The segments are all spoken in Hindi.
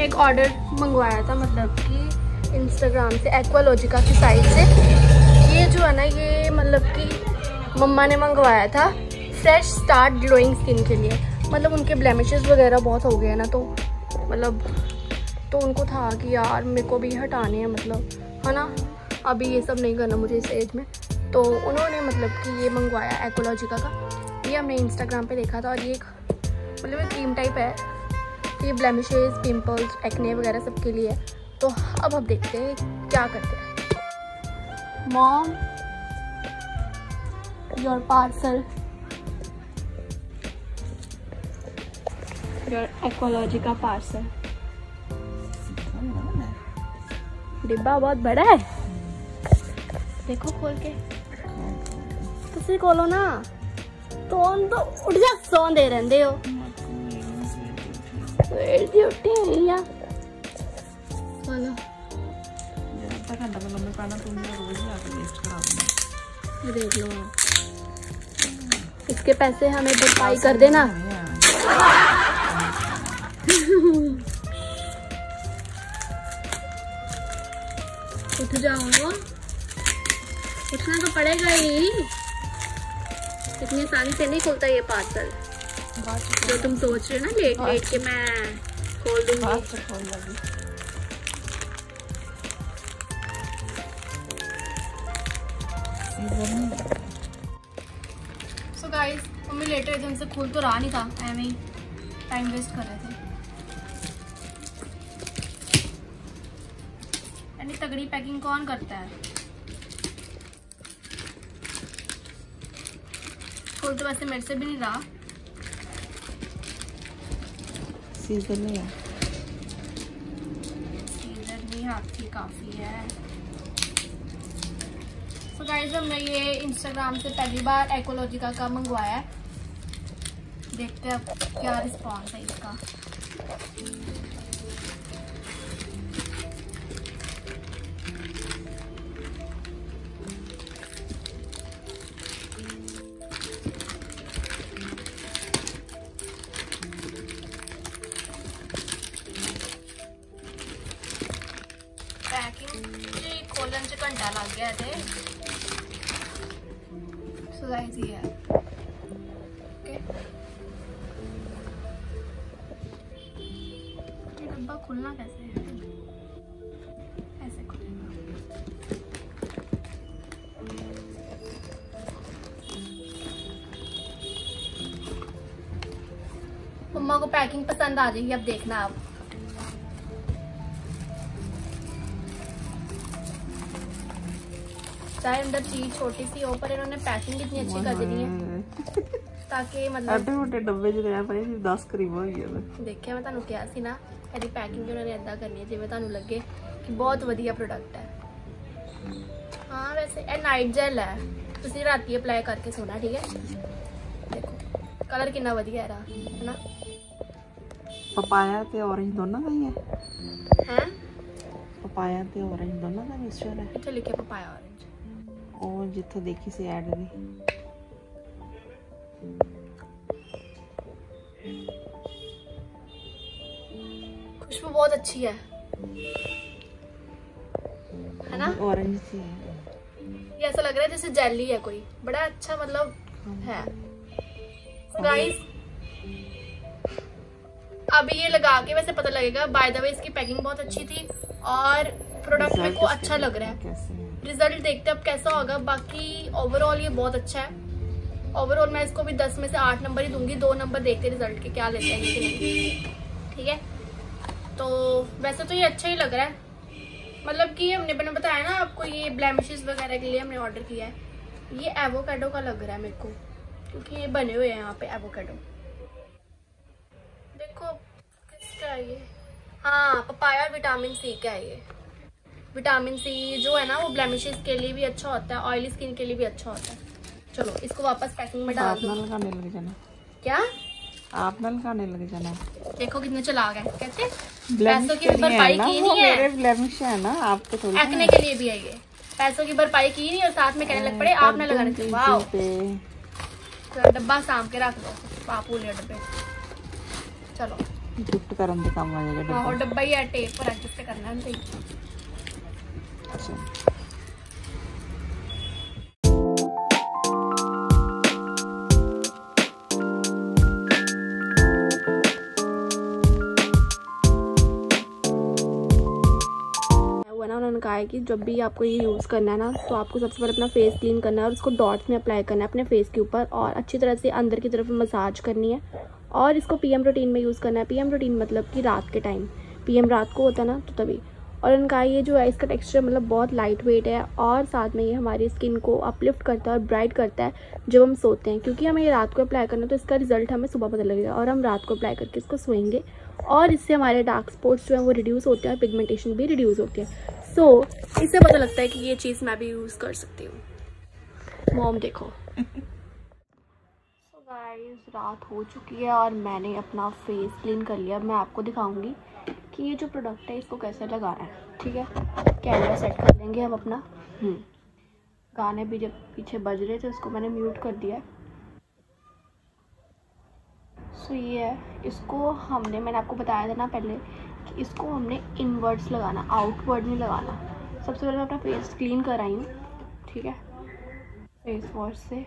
हमने एक ऑर्डर मंगवाया था, मतलब कि इंस्टाग्राम से, एक्वालॉजिका की साइट से। ये जो है ना, ये मतलब कि मम्मा ने मंगवाया था फ्रेश स्टार्ट ग्लोइंग स्किन के लिए। मतलब उनके ब्लेमिशेस वगैरह बहुत हो गए हैं ना, तो मतलब तो उनको था कि यार मेरे को भी हटाने हैं, मतलब है ना, अभी ये सब नहीं करना मुझे इस एज में। तो उन्होंने मतलब कि ये मंगवाया एक्वालॉजिका का। ये हमने इंस्टाग्राम पे देखा था और ये एक मतलब एक क्रीम टाइप है। ये ब्लेमिशेस, पिंपल्स, एक्ने वगैरह सब के लिए है। तो अब हम देखते हैं क्या करते हैं। Mom, your parcel, your Aqualogica parcel. डिब्बा बहुत बड़ा है, देखो खोल के। तुसी खोलो ना, तो उठ जा, सौ दे रहंदे हो। उठी हुई है, खोलो। देख लो, इसके पैसे हमें भरपाई कर देना। उठ जाओ, उठना तो पड़ेगा ही। इतनी आसानी से नहीं खुलता ये पार्सल जो तुम सोच रहे हो ना, लेट लेट के मैं खोल दूंगी। सो गाइस, मम्मी लेट रहे थे, उनसे खुल तो रहा नहीं था, ऐਵੇਂ ही टाइम वेस्ट कर रहे थे। यानी तगड़ी पैकिंग कौन करता है? खुल तो वैसे मेरे से भी नहीं रहा। सीजन नहीं है, सीजन भी आपकी काफी है। तो गाइस, हमने ये इंस्टाग्राम से पहली बार एक्वालॉजिका का मंगवाया है। देखते हैं अब क्या रिस्पॉन्स है इसका। पैकिंग खोलन च घंटा लग गया थे। सो गाइस, ये है ओके। ये डब्बा खुलना कैसे है? ऐसे खुलेगा। मम्मा को पैकिंग पसंद आ जाएगी, अब देखना आप। चाहे अंदर चीज छोटी सी हो, पर इन्होंने पैकिंग कितनी अच्छी कर दी है, ताकि मतलब छोटे डब्बे च रह पए 10 करीब हो गया। देखिए, मैं ਤੁਹਾਨੂੰ ਕਿਹਾ ਸੀ ਨਾ, ਇਹਦੀ ਪੈਕਿੰਗ ਉਹਨਾਂ ਨੇ ਇਦਾਂ ਕਰਨੀ ਹੈ ਜਿਵੇਂ ਤੁਹਾਨੂੰ ਲੱਗੇ ਕਿ ਬਹੁਤ ਵਧੀਆ ਪ੍ਰੋਡਕਟ ਹੈ। ਹਾਂ, ਵੈਸੇ ਇਹ ਨਾਈਟ ਜੈਲ ਹੈ, ਤੁਸੀਂ ਰਾਤੀ ਅਪਲਾਈ ਕਰਕੇ ਸੋਣਾ, ਠੀਕ ਹੈ। ਦੇਖੋ ਕਲਰ ਕਿੰਨਾ ਵਧੀਆ ਹੈ ਨਾ। ਪਪਾਇਆ ਤੇ ਔਰੇਂਜ ਦੋਨਾਂ ਦਾ ਹੀ ਹੈ। ਪਪਾਇਆ ਤੇ ਔਰੇਂਜ ਦੋਨਾਂ ਦਾ ਮਿਕਸਚਰ ਹੈ। ਇੱਥੇ ਲਿਖਿਆ ਪਪਾਇਆ ਔਰੇਂਜ। ਉਹ ਜਿੱਥੇ ਦੇਖੀ ਸੀ ਐਡ ਦੀ। खुशबू बहुत अच्छी है ना? ऑरेंज सी है। ये ऐसा लग रहा है जैसे जेली है कोई, बड़ा अच्छा मतलब है। गाइस, अभी ये लगा के वैसे पता लगेगा। बाय द वे, इसकी पैकिंग बहुत अच्छी थी और प्रोडक्ट मेरे को अच्छा लग रहा है। रिजल्ट देखते अब कैसा होगा। बाकी ओवरऑल ये बहुत अच्छा है। ओवरऑल मैं इसको भी 10 में से 8 नंबर ही दूंगी। 2 नंबर देखते रिजल्ट के क्या लेते हैं कि नहीं, ठीक है। तो वैसे तो ये अच्छा ही लग रहा है, मतलब कि हमने मैंने बताया ना आपको, ये ब्लेमिशेस वगैरह के लिए हमने ऑर्डर किया है। ये एवोकाडो का लग रहा है मेरे को, क्योंकि ये बने हुए हैं यहाँ पे एवोकाडो। देखो किसका है ये? हाँ, पपाया और विटामिन सी का है ये। विटामिन सी जो है ना, वो ब्लेमिशेस के लिए भी अच्छा होता है, ऑयली स्किन के लिए भी अच्छा होता है। चलो इसको वापस पैकिंग में डाल दो। क्या आप नल खाने लग जाना। देखो कितने चला गए, कहते पैसों की भरपाई की नहीं है। मेरे ब्लेमिश है ना, आपको थोड़ी एक्ने के लिए भी है ये। पैसों की भरपाई की नहीं और साथ में कहने लग पड़े आप ना लगाने के। वाओ, तो डब्बा साम के रख दो, पापू ले डब्बे। चलो गिफ्ट करने के काम आ जाएगा हाँ, और डब्बा ही है, टेप पर एडजस्ट करना है। अच्छा उन्होंने कहा है कि जब भी आपको ये यूज़ करना है ना, तो आपको सबसे पहले अपना फेस क्लीन करना है और इसको डॉट्स में अप्लाई करना है अपने फेस के ऊपर, और अच्छी तरह से अंदर की तरफ मसाज करनी है। और इसको पीएम रूटीन में यूज़ करना है। पीएम रूटीन मतलब कि रात के टाइम, पीएम रात को होता है ना, तो तभी। और उनका ये जो है इसका टेक्सचर मतलब बहुत लाइट वेट है, और साथ में ये हमारी स्किन को अपलिफ्ट करता है और ब्राइट करता है जब हम सोते हैं, क्योंकि हमें ये रात को अप्लाई करना है, तो इसका रिजल्ट हमें सुबह पता लगेगा, और हम रात को अप्लाई करके इसको सोएंगे, और इससे हमारे डार्क स्पॉट्स जो है वो रिड्यूस होते हैं और पिगमेंटेशन भी रिड्यूस होती है। सो इससे पता लगता है कि ये चीज़ मैं भी यूज़ कर सकती हूँ। मॉम देखो। सो गाइस, रात हो चुकी है और मैंने अपना फेस क्लीन कर लिया। मैं आपको दिखाऊंगी कि ये जो प्रोडक्ट है इसको कैसे लगाना है, ठीक है। कैमरा सेट कर लेंगे हम अपना। गाने भी जब पीछे बज रहे थे उसको मैंने म्यूट कर दिया है। सो ये है, इसको मैंने आपको बताया था ना पहले कि इसको हमने इनवर्ड्स लगाना, आउटवर्ड नहीं लगाना। सबसे पहले मैं अपना फेस क्लीन कर आई हूँ, ठीक है, फेस वॉश से।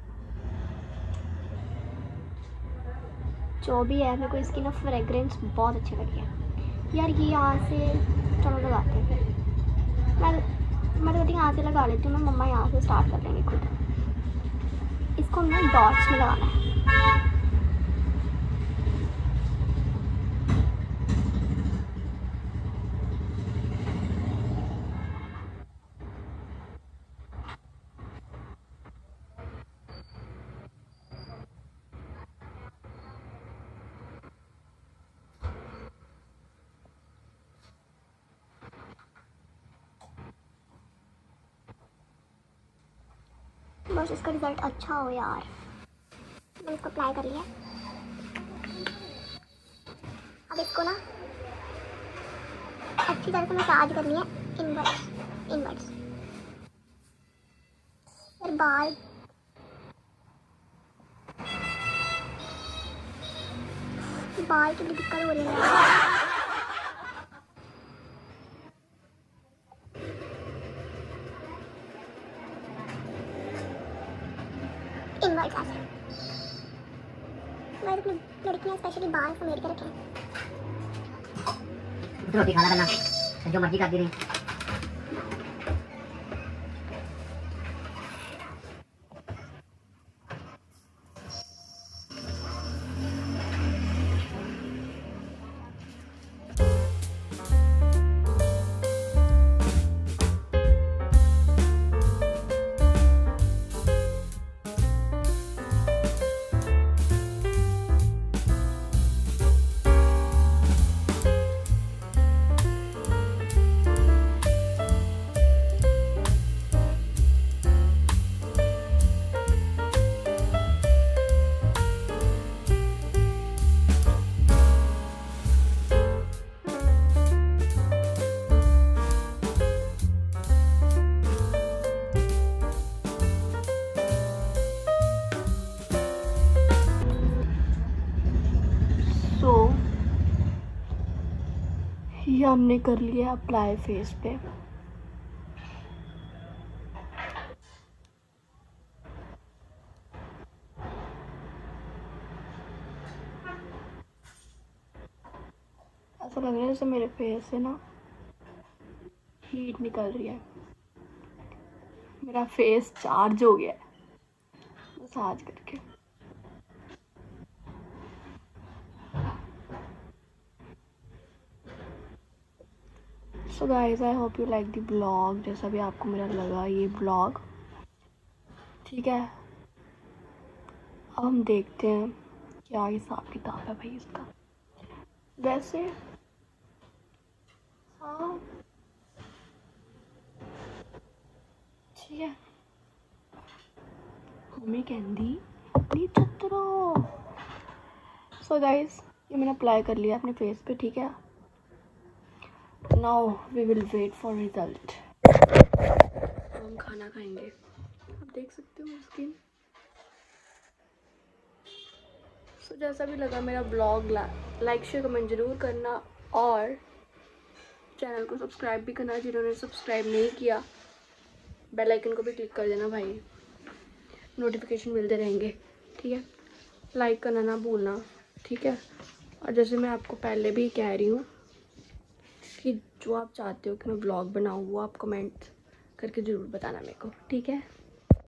जो भी है, मेरे को इसकी ना फ्रेगरेंस बहुत अच्छी लगी है यार। ये यहाँ से चलो लगाते हैं फिर। मैं तो यहाँ से लगा लेती हूँ, मैं मम्मा यहाँ से स्टार्ट कर लेंगे खुद। इसको हमने डॉट्स में लगाना है। बस इसका रिजल्ट अच्छा हो यार। मैंने इसको अप्लाई कर लिया। अब इसको ना अच्छी तरह से मसाज करनी है, इनवर्ड्स। फिर बाल की भी दिक्कत हो रही है। इनवर्ड्स ऐसे मैं अपनी लड़कियां स्पेशली बाल समेट के रखें। रोटी खाना करना जो मर्जी कर दी रही। ये हमने कर लिया अप्लाई फेस पे। ऐसा लग रहा है जैसे मेरे फेस से ना हीट निकल रही है, मेरा फेस चार्ज हो गया है मसाज करके। So guys, I hope you like the blog, जैसा भी आपको मेरा लगा ये ब्लॉग, ठीक है। अब हम देखते हैं क्या हिसाब किताब है भाई इसका। वैसे हाँ ठीक है, मम्मी कहती नहीं चतरो। सो गाइस, ये मैंने अप्लाई कर लिया अपने फेस पे, ठीक है। Now we will wait for result. हम खाना खाएंगे। आप देख सकते हो स्किन। तो जैसा भी लगा मेरा ब्लॉग, लाइक शेयर कमेंट ज़रूर करना और चैनल को सब्सक्राइब भी करना जिन्होंने सब्सक्राइब नहीं किया। बेल आइकन को भी क्लिक कर देना भाई, नोटिफिकेशन मिलते रहेंगे, ठीक है। लाइक करना ना भूलना, ठीक है। और जैसे मैं आपको पहले भी कह रही हूँ कि जो आप चाहते हो कि मैं ब्लॉग बनाऊँ वो आप कमेंट करके ज़रूर बताना मेरे को, ठीक है।